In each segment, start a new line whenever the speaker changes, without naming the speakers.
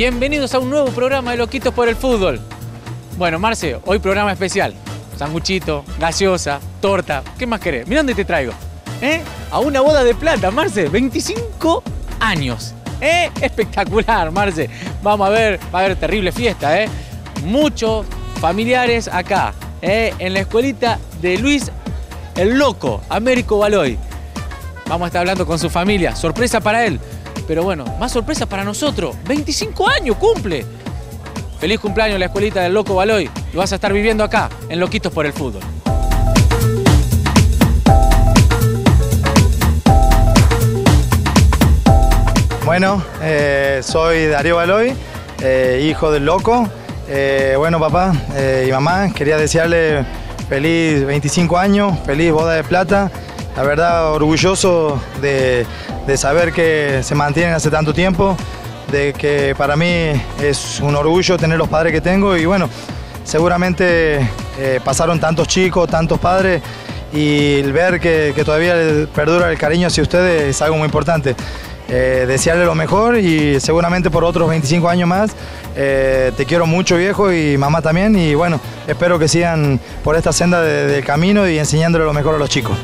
Bienvenidos a un nuevo programa de Loquitos por el Fútbol. Bueno, Marce, hoy programa especial. Sanguchito, gaseosa, torta. ¿Qué más querés? Mirá dónde te traigo. A una boda de plata, Marce. 25 años. Espectacular, Marce. Vamos a ver, va a haber terrible fiesta, Muchos familiares acá, en la escuelita de Luis el Loco, Américo Baloy. Vamos a estar hablando con su familia. Sorpresa para él. Pero bueno, más sorpresa para nosotros. 25 años cumple. Feliz cumpleaños la escuelita del Loco Baloy. Lo vas a estar viviendo acá, en Loquitos por el Fútbol.
Bueno, soy Darío Baloy, hijo del Loco. Bueno, papá y mamá, quería desearle feliz 25 años, feliz boda de plata. La verdad, orgulloso de saber que se mantienen hace tanto tiempo, de que para mí es un orgullo tener los padres que tengo y bueno, seguramente pasaron tantos chicos, tantos padres y el ver que todavía perdura el cariño hacia ustedes es algo muy importante. Desearle lo mejor y seguramente por otros 25 años más. Te quiero mucho, viejo, y mamá también, y bueno, espero que sigan por esta senda del camino y enseñándole lo mejor a los chicos.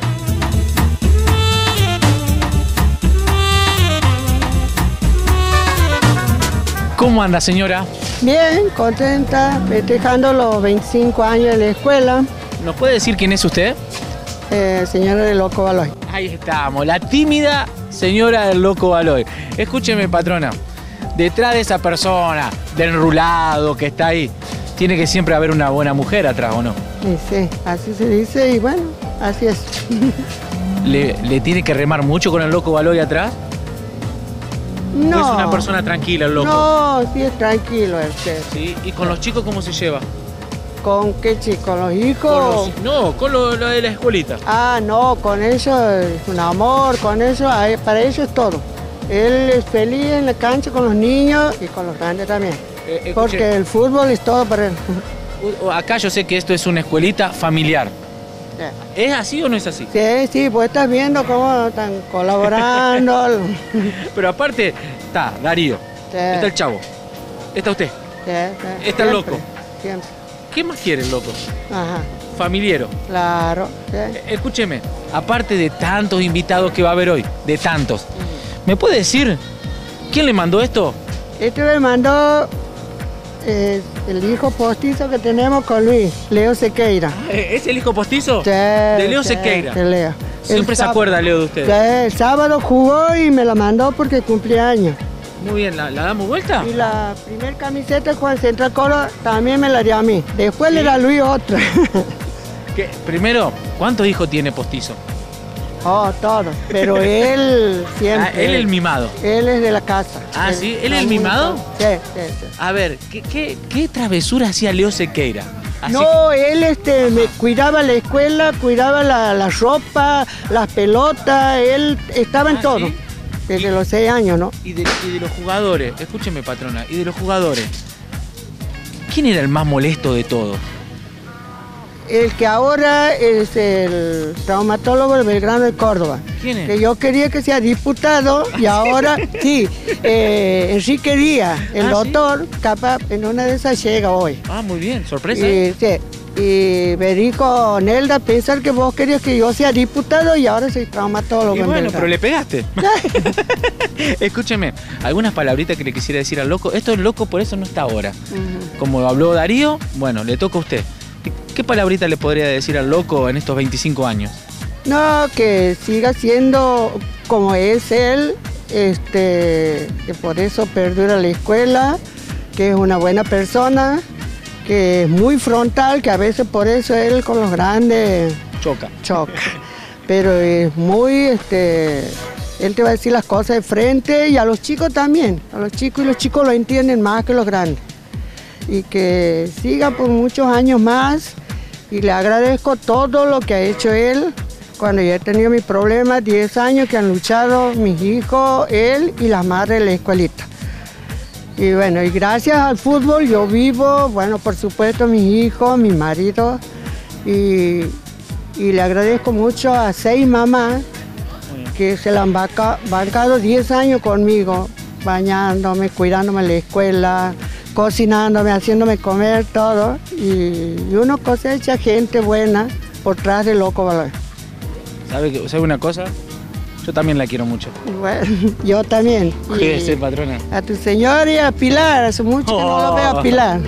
¿Cómo anda, señora?
Bien, contenta, festejando los 25 años de la escuela.
¿Nos puede decir quién es usted?
Señora del Loco Baloy.
Ahí estamos, la tímida señora del Loco Baloy. Escúcheme, patrona, detrás de esa persona, del enrulado que está ahí, tiene que siempre haber una buena mujer atrás, ¿o no?
Sí, así se dice y bueno, así es.
¿Le tiene que remar mucho con el Loco Baloy atrás?
No.
¿O es una persona tranquila el Loco?
No, sí es tranquilo este.
¿Sí? ¿Y con los chicos cómo se lleva?
¿Con qué chicos? ¿Los hijos?
Con lo de la escuelita.
Ah, no, con ellos es un amor, con ellos, para ellos es todo. Él es feliz en la cancha con los niños y con los grandes también. Porque el fútbol es todo para él.
Acá yo sé que esto es una escuelita familiar. Sí. ¿Es así o no es así?
Sí, pues estás viendo cómo están colaborando.
Pero aparte está Darío, está el Chavo, está usted, está el Loco.
Siempre.
¿Qué más quiere el Loco?
Ajá.
Familiero.
Claro.
Escúcheme, aparte de tantos invitados que va a haber hoy, de tantos, ¿me puede decir quién le mandó esto?
Esto le mandó el hijo postizo que tenemos con Luis, Leo Sequeira.
¿Es el hijo postizo?
Sí,
de Leo Sequeira.
De Leo.
Siempre se acuerda Leo de usted.
Sí, el sábado jugó y me la mandó porque cumplía años.
Muy bien, ¿la damos vuelta?
Y la primer camiseta con Central Coro también me la dio a mí. Después le da a Luis otra.
Primero, ¿cuántos hijos tiene postizo?
Oh, todos. Pero él siempre.
Ah, él es el mimado.
Él es de la casa.
Ah, ¿sí? ¿Él es el mimado?
Sí.
A ver, ¿qué travesura hacía Leo Sequeira?
No, él me cuidaba la escuela, cuidaba la ropa, las pelotas, él estaba en todo. ¿Sí? Desde los 6 años, ¿no?
Y de los jugadores, escúcheme, patrona, y de los jugadores, ¿quién era el más molesto de todos?
El que ahora es el traumatólogo de Belgrano de Córdoba.
¿Quién es?
Que yo quería que sea diputado y ahora sí, Enrique Díaz, el doctor, ¿sí? Capaz en una de esas llega hoy.
Ah, muy bien, sorpresa.
Sí. Y me dijo, Nelda, pensar que vos querías que yo sea diputado y ahora soy traumatólogo.
Y bueno, pero le pegaste. Escúcheme, algunas palabritas que le quisiera decir al Loco. Esto es Loco, por eso no está ahora. Como habló Darío, bueno, le toca a usted. ¿Qué palabrita le podría decir al Loco en estos 25 años?
No, que siga siendo como es él, que por eso perdura la escuela, que es una buena persona, que es muy frontal, que a veces por eso él con los grandes
choca.
Pero es muy, él te va a decir las cosas de frente y a los chicos también, a los chicos, y los chicos lo entienden más que los grandes. Y que siga por muchos años más y le agradezco todo lo que ha hecho él cuando yo he tenido mis problemas, 10 años que han luchado mis hijos, él y las madres de la escuelita. Y bueno, y gracias al fútbol yo vivo, bueno, por supuesto mis hijos, mi marido, y le agradezco mucho a 6 mamás que se la han bancado 10 años conmigo, bañándome, cuidándome en la escuela, cocinándome, haciéndome comer, todo. Y uno cosecha gente buena por tras de Loco Baloy.
¿Sabe una cosa? Yo también la quiero mucho.
Bueno, yo también.
Cuídese, patrona.
A tu señor y a Pilar, hace mucho que no lo veo a Pilar.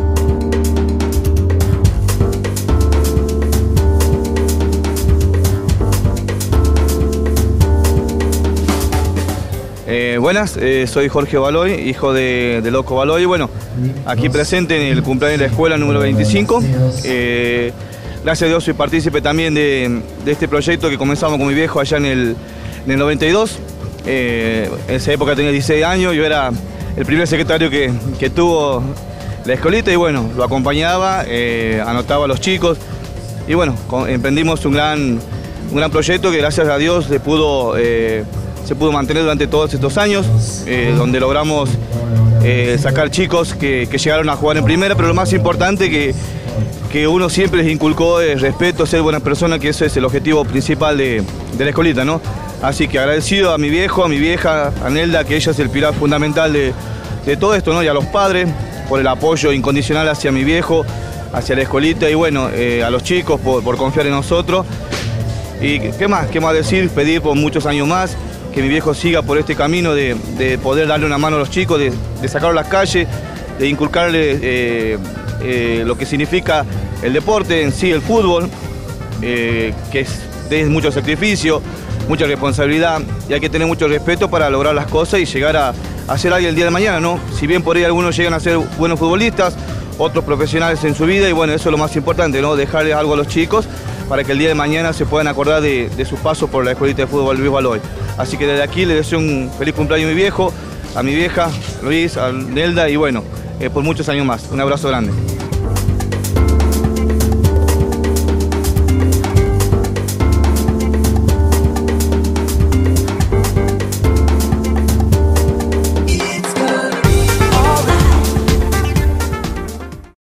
Buenas, soy Jorge Baloy, hijo de Loco Baloy. Bueno, aquí presente en el cumpleaños de la escuela número 25. Gracias a Dios soy partícipe también de este proyecto que comenzamos con mi viejo allá en el 92. En esa época tenía 16 años, yo era el primer secretario que tuvo la escolita y bueno, lo acompañaba, anotaba a los chicos y bueno, emprendimos un gran proyecto que gracias a Dios se pudo mantener durante todos estos años, donde logramos sacar chicos que llegaron a jugar en primera, pero lo más importante que uno siempre les inculcó es respeto, ser buena persona, que ese es el objetivo principal de la escolita, ¿no? Así que agradecido a mi viejo, a mi vieja, a Nelda, que ella es el pilar fundamental de todo esto, ¿no? Y a los padres por el apoyo incondicional hacia mi viejo, hacia la escolita y bueno, a los chicos por confiar en nosotros. Y ¿qué más decir? Pedir por muchos años más, que mi viejo siga por este camino de poder darle una mano a los chicos, de sacarlos a las calles, de inculcarles lo que significa el deporte en sí, el fútbol, que es mucho sacrificio, mucha responsabilidad y hay que tener mucho respeto para lograr las cosas y llegar a ser alguien el día de mañana, ¿no? Si bien por ahí algunos llegan a ser buenos futbolistas, otros profesionales en su vida y bueno, eso es lo más importante, ¿no? Dejarles algo a los chicos para que el día de mañana se puedan acordar de su paso por la escuelita de fútbol Luis Baloy. Así que desde aquí le deseo un feliz cumpleaños a mi viejo, a mi vieja, Luis, a Nelda y bueno, por muchos años más. Un abrazo grande.